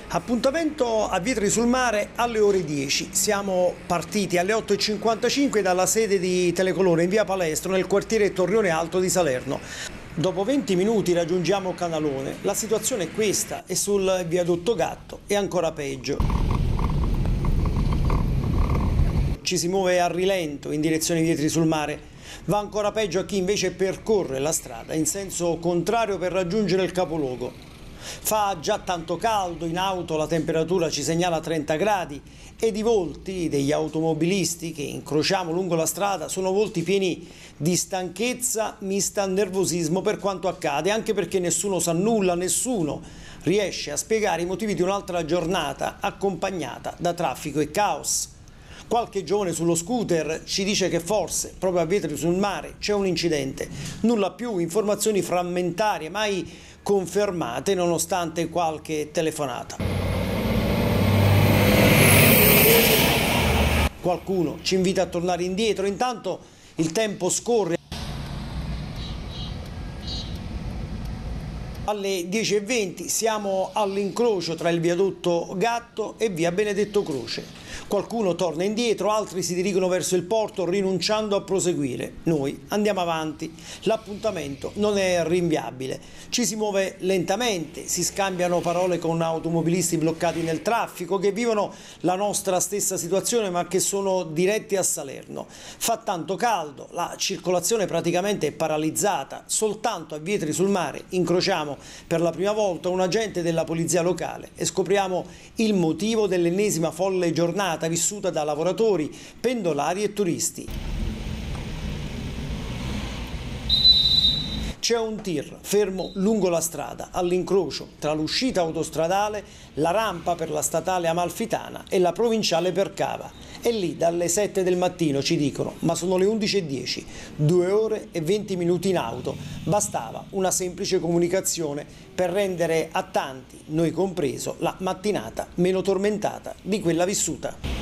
Appuntamento a Vietri sul Mare alle ore 10. Siamo partiti alle 8:55 dalla sede di Telecolore in via Palestro nel quartiere Torrione Alto di Salerno. Dopo 20 minuti raggiungiamo Canalone. La situazione è questa e sul viadotto Gatto è ancora peggio. Ci si muove a rilento in direzione Vietri sul Mare. Va ancora peggio a chi invece percorre la strada in senso contrario per raggiungere il capoluogo. Fa già tanto caldo, in auto la temperatura ci segnala 30 gradi ed i volti degli automobilisti che incrociamo lungo la strada sono volti pieni di stanchezza mista a nervosismo per quanto accade, anche perché nessuno sa nulla, nessuno riesce a spiegare i motivi di un'altra giornata accompagnata da traffico e caos. Qualche giovane sullo scooter ci dice che forse proprio a Vietri sul Mare c'è un incidente. Nulla più, informazioni frammentarie, mai confermate nonostante qualche telefonata. Qualcuno ci invita a tornare indietro, intanto il tempo scorre. Alle 10:20 siamo all'incrocio tra il viadotto Gatto e via Benedetto Croce. Qualcuno torna indietro, altri si dirigono verso il porto rinunciando a proseguire. Noi andiamo avanti. L'appuntamento non è rinviabile. Ci si muove lentamente, si scambiano parole con automobilisti bloccati nel traffico che vivono la nostra stessa situazione ma che sono diretti a Salerno. Fa tanto caldo, la circolazione praticamente è paralizzata. Soltanto a Vietri sul Mare incrociamo per la prima volta un agente della polizia locale e scopriamo il motivo dell'ennesima folle giornata vissuta da lavoratori, pendolari e turisti. C'è un tir fermo lungo la strada, all'incrocio tra l'uscita autostradale, la rampa per la statale Amalfitana e la provinciale per Cava. E lì dalle 7 del mattino ci dicono, ma sono le 11:10, 2 ore e 20 minuti in auto. Bastava una semplice comunicazione per rendere a tanti, noi compreso, la mattinata meno tormentata di quella vissuta.